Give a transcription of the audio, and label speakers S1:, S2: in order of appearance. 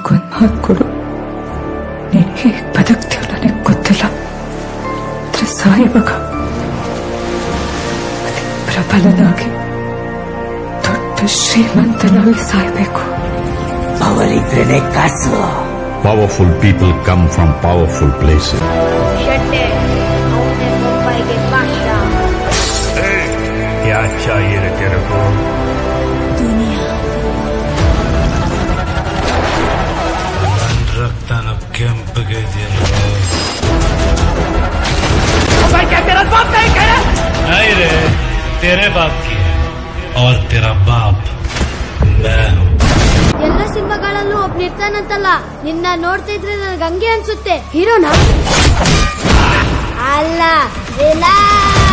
S1: ನನಗೊಂದು ಮಾತು ಕೊಡು. ನೀನು ಹೇಗೆ ಬದುಕ್ತೀವ ನನಗೆ ಗೊತ್ತಿಲ್ಲ. ಸಾಯುವಾಗ ಪ್ರಬಲನಾಗಿ ದೊಡ್ಡ ಶ್ರೀಮಂತನಾಗಿ ಸಾಯಬೇಕು.
S2: ಅವರಿದ್ರೇನೆ ಕಾಸು.
S3: Powerful people come from powerful places.
S4: क्या चाहिए रे तेरे को?
S5: दुनिया
S4: रक्तन ಕೆಂಪಗೆ
S2: क्या तेरा बाप नहीं कह रहा?
S4: नहीं रे, तेरे बाप की है और तेरा बाप मैं हूँ.
S5: ಎಲ್ಲ ಸಿನಿಮಾಗಳಲ್ಲೂ ಒಬ್ನಿರ್ತಾನಂತಲ್ಲ, ನಿನ್ನ ನೋಡ್ತಿದ್ರೆ ನನಗೆ ಹಂಗೆ ಅನ್ಸುತ್ತೆ. ಹೀರೋನಾ ಅಲ್ಲ,